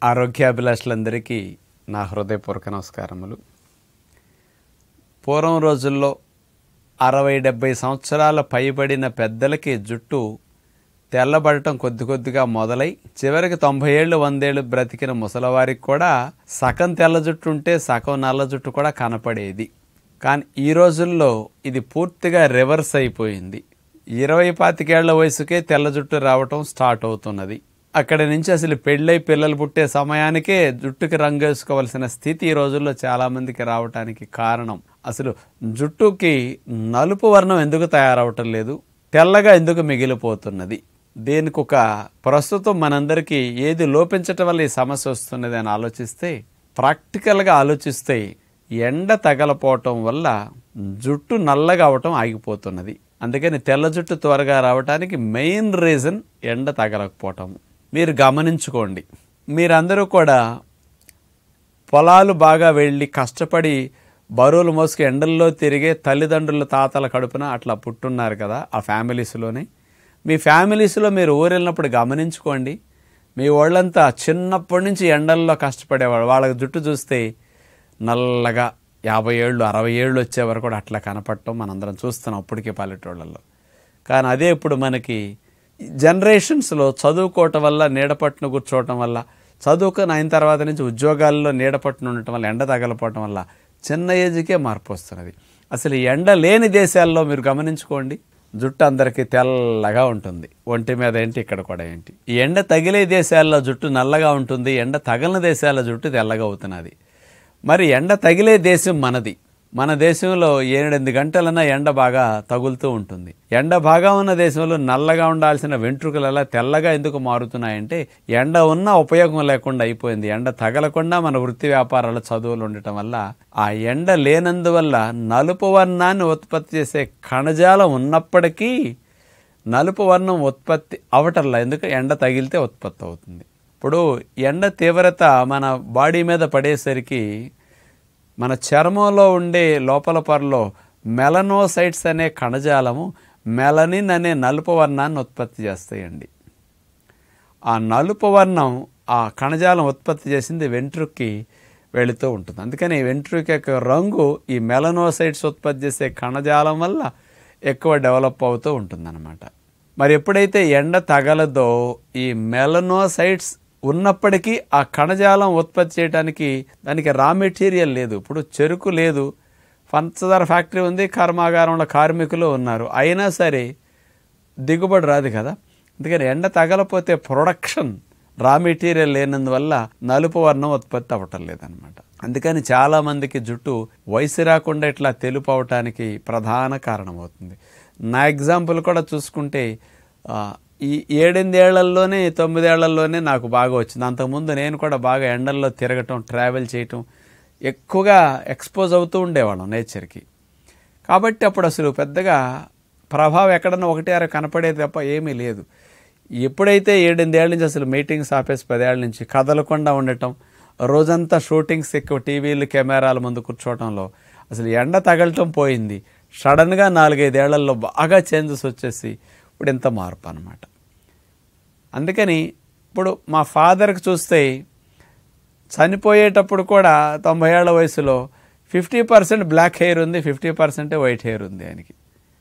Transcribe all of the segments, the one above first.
ఆరోగ్యాభిలాషులందరికీ నా హృదయపూర్వక నమస్కారములు. పూర్వం రోజుల్లో 60-70 సంవత్సరాల పైబడిన పెద్దలకి జుట్టు తెల్లబడటం కొద్ది కొద్దిగా మొదలై చివరికి 90 ఏళ్ళు 100 ఏళ్ళు బ్రతికిన ముసలివారికి కూడా సగం తెల్ల జుట్టు ఉంటే సగం నల్ల జుట్టు కూడా కనపడేది. కానీ ఈ రోజుల్లో ఇది పూర్తిగా రివర్స్ అయిపోయింది. 20-25 ఏళ్ల వయసుకే తెల్ల జుట్టు రావటం స్టార్ట్ అవుతున్నది. అక్కడి నుంచి అసలు పెళ్ళై పిల్లలు పుట్టే సమయానికే జుట్టుకి రంగు వేసుకోవాల్సిన స్థితి ఈ రోజుల్లో చాలామందికి రావటానికి కారణం అసలు జుట్టుకి నలుపు వర్ణం ఎందుకు తయారవటం లేదు, తెల్లగా ఎందుకు మిగిలిపోతున్నది. దీనికి ఒక ప్రస్తుతం మనందరికీ ఏది లోపించటం వల్ల ఈ సమస్య వస్తున్నది అని ఆలోచిస్తే, ప్రాక్టికల్గా ఆలోచిస్తే ఎండ తగలపోవటం వల్ల జుట్టు నల్లగా అవటం ఆగిపోతున్నది. అందుకని తెల్ల జుట్టు త్వరగా రావటానికి మెయిన్ రీజన్ ఎండ తగలకపోవటం. మీరు గమనించుకోండి, మీరందరూ కూడా పొలాలు బాగా వెళ్ళి కష్టపడి బరువులు మోసుకు ఎండల్లో తిరిగే తల్లిదండ్రుల తాతల కడుపున అట్లా పుట్టున్నారు కదా, ఆ ఫ్యామిలీస్లోనే. మీ ఫ్యామిలీస్లో మీరు ఊరు వెళ్ళినప్పుడు గమనించుకోండి, మీ వాళ్ళంతా చిన్నప్పటి నుంచి ఎండల్లో కష్టపడేవాళ్ళు. వాళ్ళకి జుట్టు చూస్తే నల్లగా 50 ఏళ్ళు 60 ఏళ్ళు వచ్చే వరకు కూడా అట్లా కనపడటం మనందరం చూస్తున్నాం అప్పటికే పల్లెటూళ్ళల్లో. కానీ అదే ఇప్పుడు మనకి జనరేషన్స్లో చదువుకోవటం వల్ల, నీడపట్టును కూర్చోవటం వల్ల, చదువుకొని అయిన తర్వాత నుంచి ఉద్యోగాల్లో నీడపట్టును ఉండటం వల్ల, ఎండ తగలపోవటం వల్ల చిన్న ఏజ్కే మార్పు వస్తున్నది. అసలు ఎండ లేని దేశాల్లో మీరు గమనించుకోండి, జుట్టు అందరికీ తెల్లగా ఉంటుంది. ఒంటి మీద ఏంటి, ఇక్కడ కూడా ఏంటి. ఈ ఎండ తగిలే దేశాల్లో జుట్టు నల్లగా ఉంటుంది, ఎండ తగలిన దేశాల్లో జుట్టు తెల్లగా అవుతున్నది. మరి ఎండ తగిలే దేశం మనది. మన దేశంలో 7-8 గంటలన్నా ఎండ బాగా తగులుతూ ఉంటుంది. ఎండ బాగా ఉన్న దేశంలో నల్లగా ఉండాల్సిన వెంట్రుకలు అలా తెల్లగా ఎందుకు మారుతున్నాయంటే, ఎండ ఉన్నా ఉపయోగం లేకుండా అయిపోయింది. ఎండ తగలకుండా మన వృత్తి వ్యాపారాలు చదువులు ఉండటం వల్ల, ఆ ఎండ లేనందువల్ల నలుపు వర్ణాన్ని ఉత్పత్తి చేసే కణజాలం ఉన్నప్పటికీ నలుపు వర్ణం ఉత్పత్తి అవటంలా. ఎందుకు? ఎండ తగిలితే ఉత్పత్తి అవుతుంది. ఇప్పుడు ఎండ తీవ్రత మన బాడీ మీద పడేసరికి మన చర్మంలో ఉండే లోపల పొరలో మెలనోసైట్స్ అనే కణజాలము మెలనిన్ అనే నలుపు వర్ణాన్ని ఉత్పత్తి చేస్తాయండి. ఆ నలుపు వర్ణం, ఆ కణజాలం ఉత్పత్తి చేసింది వెంట్రుకకి వెళుతూ ఉంటుంది. అందుకని వెంట్రుక యొక్క రంగు ఈ మెలనోసైట్స్ ఉత్పత్తి చేసే కణజాలం వల్ల ఎక్కువ డెవలప్ అవుతూ ఉంటుందన్నమాట. మరి ఎప్పుడైతే ఎండ తగలదో ఈ మెలనోసైట్స్ ఉన్నప్పటికీ ఆ కణజాలం ఉత్పత్తి చేయడానికి దానికి రా మెటీరియల్ లేదు. ఇప్పుడు చెరుకు లేదు, పంచదార ఫ్యాక్టరీ ఉంది, కర్మాగారంలో కార్మికులు ఉన్నారు, అయినా సరే దిగుబడి రాదు కదా. అందుకని ఎండ తగలపోతే ప్రొడక్షన్ రా మెటీరియల్ లేనందువల్ల నలుపు వర్ణం ఉత్పత్తి అవ్వటం లేదనమాట. అందుకని చాలామందికి జుట్టు వయసు రాకుండా ఇట్లా తెలుపు అవటానికి ప్రధాన కారణం అవుతుంది. నా ఎగ్జాంపుల్ కూడా చూసుకుంటే ఈ 7-8 ఏళ్లలోనే 9 ఏళ్లలోనే నాకు బాగా వచ్చింది. అంతకుముందు నేను కూడా బాగా ఎండల్లో తిరగటం, ట్రావెల్ చేయటం, ఎక్కువగా ఎక్స్పోజ్ అవుతూ ఉండేవాళ్ళం నేచర్కి. కాబట్టి అప్పుడు అసలు పెద్దగా ప్రభావం ఎక్కడన్నా 1-6 కనపడేది తప్ప ఏమీ లేదు. ఎప్పుడైతే 7-8 ఏళ్ళ నుంచి అసలు మీటింగ్స్ ఆపేసి 10 ఏళ్ళ నుంచి కదలకుండా ఉండటం, రోజంతా షూటింగ్స్ ఎక్కువ, టీవీలు కెమెరాల ముందు కూర్చోవటంలో అసలు ఎండ తగలటం పోయింది. సడన్గా 4-5 ఏళ్లలో బాగా చేంజెస్ వచ్చేసి ఇప్పుడు ఇంత మార్పు అన్నమాట. అందుకని ఇప్పుడు మా ఫాదర్కి చూస్తే చనిపోయేటప్పుడు కూడా 90 ఏళ్ల వయసులో 50% బ్లాక్ హెయిర్ ఉంది, 50% వైట్ హెయిర్ ఉంది ఆయనకి.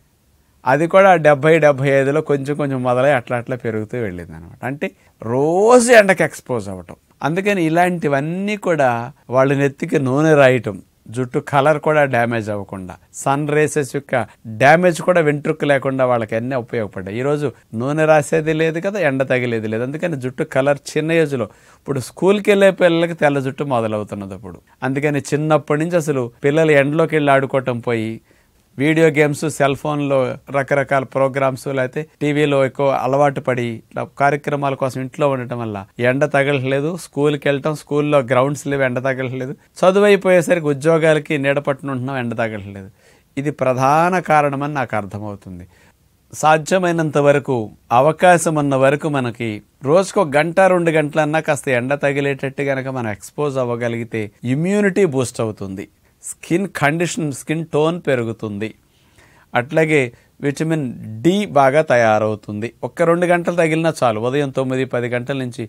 అది కూడా 70-75లో కొంచెం కొంచెం మొదలై అట్లా పెరుగుతూ వెళ్ళింది అనమాట. అంటే రోజు ఎండకి ఎక్స్పోజ్ అవ్వటం. అందుకని ఇలాంటివన్నీ కూడా వాళ్ళ నెత్తికి నూనె రాయటం, జుట్టు కలర్ కూడా డ్యామేజ్ అవ్వకుండా, సన్ రేసెస్ యొక్క డ్యామేజ్ కూడా వెంట్రుక లేకుండా వాళ్ళకి అన్నీ ఉపయోగపడ్డాయి. ఈరోజు నూనె రాసేది లేదు కదా, ఎండ తగిలేది లేదు. అందుకని జుట్టు కలర్ చిన్న ఏజ్లో, ఇప్పుడు స్కూల్కి వెళ్ళే పిల్లలకి తెల్ల జుట్టు మొదలవుతున్నది అప్పుడు. అందుకని చిన్నప్పటి నుంచి అసలు పిల్లలు ఎండలోకి వెళ్ళి ఆడుకోవటం పోయి వీడియో గేమ్స్, సెల్ ఫోన్లో రకరకాల ప్రోగ్రామ్స్, లేకపోతే టీవీలో ఎక్కువ అలవాటు పడి ఇట్లా కార్యక్రమాల కోసం ఇంట్లో ఉండటం వల్ల ఎండ తగలట్లేదు. స్కూల్కి వెళ్ళటం, స్కూల్లో గ్రౌండ్స్ లేవు, ఎండ తగలట్లేదు. చదువు అయిపోయేసరికి ఉద్యోగాలకి నీడపట్టున ఉంటున్నాం, ఎండ తగలట్లేదు. ఇది ప్రధాన కారణమని నాకు అర్థమవుతుంది. సాధ్యమైనంత వరకు, అవకాశం ఉన్న వరకు మనకి రోజుకు 1-2 గంటలన్నా కాస్త ఎండ తగిలేటట్టు కనుక మనం ఎక్స్పోజ్ అవ్వగలిగితే ఇమ్యూనిటీ బూస్ట్ అవుతుంది, స్కిన్ కండిషన్, స్కిన్ టోన్ పెరుగుతుంది. అట్లాగే విటమిన్ డి బాగా తయారవుతుంది. 1-2 గంటలు తగిలినా చాలు. ఉదయం 9-10 గంటల నుంచి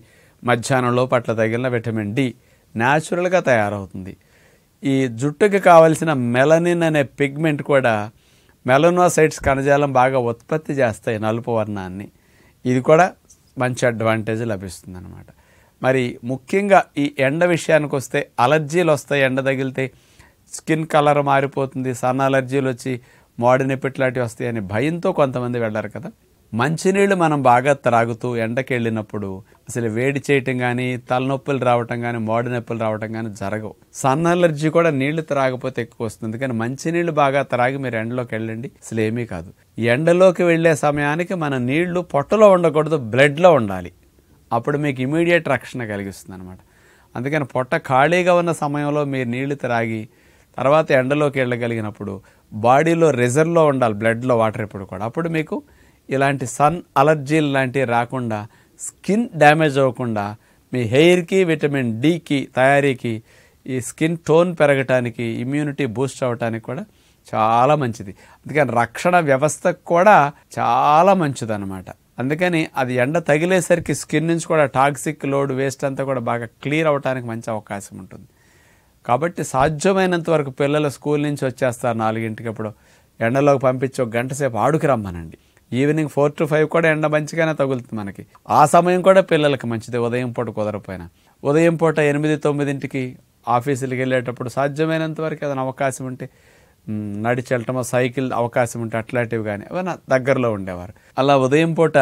మధ్యాహ్నం లోపు అట్లా తగిలిన విటమిన్ డి న్యాచురల్గా తయారవుతుంది. ఈ జుట్టుకి కావలసిన మెలనిన్ అనే పిగ్మెంట్ కూడా మెలనోసైట్స్ కణజాలం బాగా ఉత్పత్తి చేస్తాయి నలుపు వర్ణాన్ని. ఇది కూడా మంచి అడ్వాంటేజ్ లభిస్తుంది అన్నమాట. మరి ముఖ్యంగా ఈ ఎండ విషయానికి వస్తే అలర్జీలు వస్తాయి. ఎండ తగిలితే స్కిన్ కలర్ మారిపోతుంది, సన్ అలర్జీలు వచ్చి మోడీ నొప్పి ఇట్లాంటివి వస్తాయని భయంతో కొంతమంది వెళ్ళారు కదా. మంచినీళ్ళు మనం బాగా త్రాగుతూ ఎండకి వెళ్ళినప్పుడు అసలు వేడి చేయటం కానీ, తలనొప్పులు రావటం కానీ, మోడీ నొప్పులు రావటం కానీ జరగవు. సన్ అలర్జీ కూడా నీళ్లు త్రాగపోతే ఎక్కువ వస్తుంది. కానీ మంచినీళ్ళు బాగా త్రాగి మీరు ఎండలోకి వెళ్ళండి, అసలు ఏమీ కాదు. ఎండలోకి వెళ్ళే సమయానికి మన నీళ్లు పొట్టలో ఉండకూడదు, బ్లడ్లో ఉండాలి. అప్పుడు మీకు ఇమీడియట్ రక్షణ కలిగిస్తుంది అనమాట. అందుకని పొట్ట ఖాళీగా ఉన్న సమయంలో మీరు నీళ్లు త్రాగి తర్వాత ఎండలోకి వెళ్ళగలిగినప్పుడు బాడీలో రిజర్వ్లో ఉండాలి, బ్లడ్లో వాటర్ ఎప్పుడు కూడా. అప్పుడు మీకు ఇలాంటి సన్ అలర్జీలు లాంటివి రాకుండా, స్కిన్ డ్యామేజ్ అవ్వకుండా, మీ హెయిర్కి విటమిన్ డికి తయారీకి, ఈ స్కిన్ టోన్ పెరగటానికి, ఇమ్యూనిటీ బూస్ట్ అవ్వటానికి కూడా చాలా మంచిది. అందుకని రక్షణ వ్యవస్థకు కూడా చాలా మంచిది అనమాట. అందుకని అది ఎండ తగిలేసరికి స్కిన్ నుంచి కూడా టాక్సిక్ లోడ్ వేస్ట్ అంతా కూడా బాగా క్లియర్ అవ్వడానికి మంచి అవకాశం ఉంటుంది. కాబట్టి సాధ్యమైనంత వరకు పిల్లలు స్కూల్ నుంచి వచ్చేస్తారు 4 అప్పుడు ఎండలోకి పంపించి 1 గంట సేపు ఆడుకు రమ్మనండి. ఈవినింగ్ 4 to 5 కూడా ఎండ మంచిగానే తగులుతుంది మనకి. ఆ సమయం కూడా పిల్లలకి మంచిది. ఉదయం పూట కుదరపోయినా ఉదయం పూట 8-9 ఆఫీసులకు వెళ్ళేటప్పుడు సాధ్యమైనంత వరకు ఏదైనా అవకాశం ఉంటే నడిచి వెళ్ళటమో, సైకిల్ అవకాశం ఉంటే అట్లాంటివి కానీ ఏమైనా దగ్గరలో ఉండేవారు. అలా ఉదయం పూట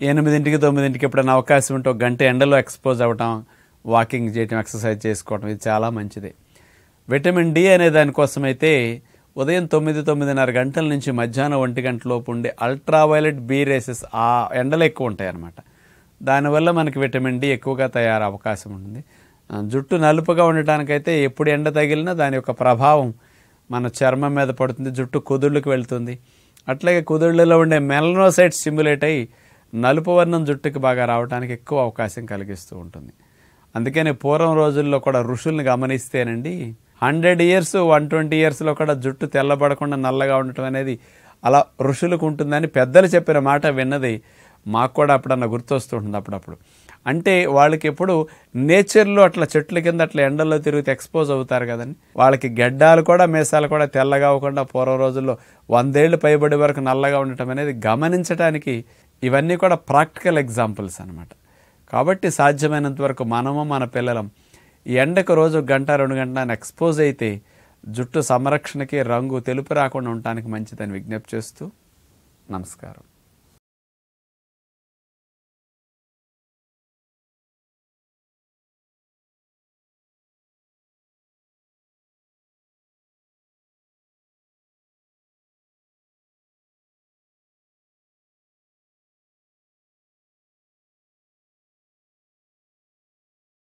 8-9 ఎప్పుడైనా అవకాశం ఉంటే 1 గంట ఎండలో ఎక్స్పోజ్ అవ్వటం, వాకింగ్ చేయటం, ఎక్సర్సైజ్ చేసుకోవటం ఇది చాలా మంచిది. విటమిన్ డి అనే దానికోసం అయితే ఉదయం 9-9:30 గంటల నుంచి మధ్యాహ్నం 1 గంట లోపు ఉండే అల్ట్రావైలెట్ బీ రేసెస్ ఆ ఎండలు ఎక్కువ ఉంటాయి అన్నమాట. దానివల్ల మనకి విటమిన్ డి ఎక్కువగా తయారు అవకాశం ఉంటుంది. జుట్టు నలుపుగా ఉండటానికైతే ఎప్పుడు ఎండ తగిలినా దాని యొక్క ప్రభావం మన చర్మం మీద పడుతుంది, జుట్టు కుదుళ్ళకి వెళ్తుంది. అట్లాగే కుదుళ్ళలో ఉండే మెలనోసైట్స్ స్టిమ్యులేట్ అయ్యి నలుపు వర్ణం జుట్టుకి బాగా రావడానికి ఎక్కువ అవకాశం కలిగిస్తూ ఉంటుంది. అందుకని పూర్వం రోజుల్లో కూడా ఋషుల్ని గమనిస్తేనండి 100 years 120 yearsలో కూడా జుట్టు తెల్లబడకుండా నల్లగా ఉండటం అనేది అలా ఋషులకు ఉంటుందని పెద్దలు చెప్పిన మాట విన్నది మాకు కూడా అప్పుడన్నా గుర్తొస్తుంటుంది అప్పుడప్పుడు. అంటే వాళ్ళకి ఎప్పుడు నేచర్లో అట్లా చెట్ల కింద అట్లా ఎండల్లో తిరిగితే ఎక్స్పోజ్ అవుతారు కదండి. వాళ్ళకి గెడ్డాలు కూడా మీసాలు కూడా తెల్లగా అవ్వకుండా పూర్వం రోజుల్లో 100 ఏళ్ళు పైబడి వరకు నల్లగా ఉండటం అనేది గమనించడానికి ఇవన్నీ కూడా ప్రాక్టికల్ ఎగ్జాంపుల్స్ అనమాట. కాబట్టి సాధ్యమైనంత వరకు మనము మన పిల్లలం ఈ ఎండకు రోజు 1 గంట 2 గంటల ఎక్స్పోజ్ అయితే జుట్టు సంరక్షణకి, రంగు తెలుపు రాకుండా ఉండటానికి మంచిదని విజ్ఞప్తి చేస్తూ నమస్కారం.